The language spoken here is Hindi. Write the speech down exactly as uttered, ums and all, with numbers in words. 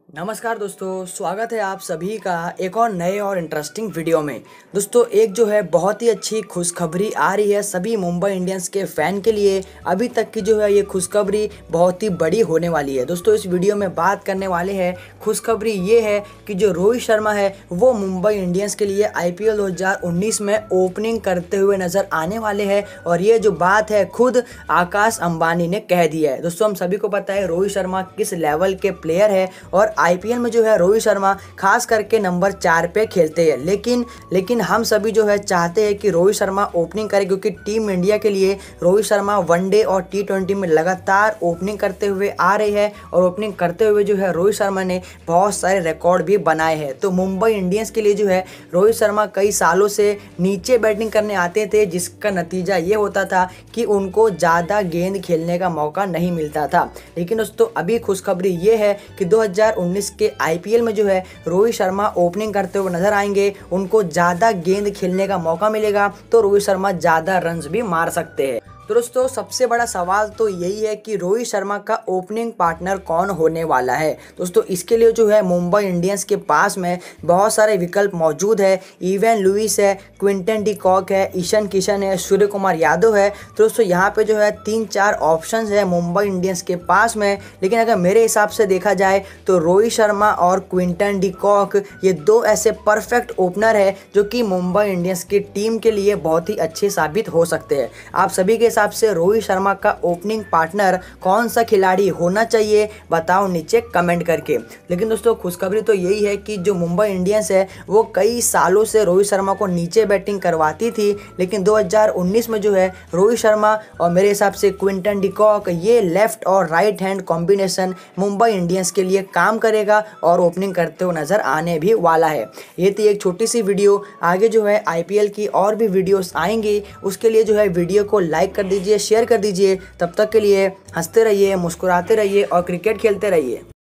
नमस्कार दोस्तों, स्वागत है आप सभी का एक और नए और इंटरेस्टिंग वीडियो में। दोस्तों एक जो है बहुत ही अच्छी खुशखबरी आ रही है सभी मुंबई इंडियंस के फ़ैन के लिए। अभी तक की जो है ये खुशखबरी बहुत ही बड़ी होने वाली है। दोस्तों इस वीडियो में बात करने वाले हैं, खुशखबरी ये है कि जो रोहित शर्मा है वो मुंबई इंडियंस के लिए आई पी एल दो हज़ार उन्नीस में ओपनिंग करते हुए नज़र आने वाले हैं। और ये जो बात है खुद आकाश अंबानी ने कह दिया है। दोस्तों हम सभी को पता है रोहित शर्मा किस लेवल के प्लेयर है और आई पी एल में जो है रोहित शर्मा खास करके नंबर चार पे खेलते हैं। लेकिन लेकिन हम सभी जो है चाहते हैं कि रोहित शर्मा ओपनिंग करे, क्योंकि टीम इंडिया के लिए रोहित शर्मा वनडे और टी ट्वेंटी में लगातार ओपनिंग करते हुए आ रहे हैं। और ओपनिंग करते हुए जो है रोहित शर्मा ने बहुत सारे रिकॉर्ड भी बनाए हैं। तो मुंबई इंडियंस के लिए जो है रोहित शर्मा कई सालों से नीचे बैटिंग करने आते थे, जिसका नतीजा ये होता था कि उनको ज़्यादा गेंद खेलने का मौका नहीं मिलता था। लेकिन दोस्तों अभी खुशखबरी ये है कि दो हज़ार उन्नीस के आई पी एल में जो है रोहित शर्मा ओपनिंग करते हुए नजर आएंगे। उनको ज़्यादा गेंद खेलने का मौका मिलेगा तो रोहित शर्मा ज़्यादा रन्स भी मार सकते हैं। तो दोस्तों सबसे बड़ा सवाल तो यही है कि रोहित शर्मा का ओपनिंग पार्टनर कौन होने वाला है। दोस्तों इसके लिए जो है मुंबई इंडियंस के पास में बहुत सारे विकल्प मौजूद है। इवन लुइस है, क्विंटन डी कॉक है, ईशान किशन है, सूर्य कुमार यादव है। तो दोस्तों यहाँ पे जो है तीन चार ऑप्शंस है मुंबई इंडियंस के पास में। लेकिन अगर मेरे हिसाब से देखा जाए तो रोहित शर्मा और क्विंटन डी कॉक ये दो ऐसे परफेक्ट ओपनर है जो कि मुंबई इंडियंस की टीम के लिए बहुत ही अच्छे साबित हो सकते हैं। आप सभी के हिसाब से रोहित शर्मा का ओपनिंग पार्टनर कौन सा खिलाड़ी होना चाहिए, बताओ नीचे कमेंट करके। लेकिन दोस्तों खुशखबरी तो यही है कि जो मुंबई इंडियंस है वो कई सालों से रोहित शर्मा को नीचे बैटिंग करवाती थी। लेकिन दो हज़ार उन्नीस में जो है रोहित शर्मा और मेरे हिसाब से क्विंटन डी कॉक ये लेफ्ट और right hand combination Mumbai Indians के लिए काम करेगा और ओपनिंग करते हुए नजर आने भी वाला है। ये थी एक छोटी सी वीडियो। आगे जो है आई पी एल की और भी वीडियोस आएंगी, उसके लिए जो है वीडियो को लाइक कर दीजिए, शेयर कर दीजिए। तब तक के लिए हंसते रहिए, मुस्कुराते रहिए और क्रिकेट खेलते रहिए।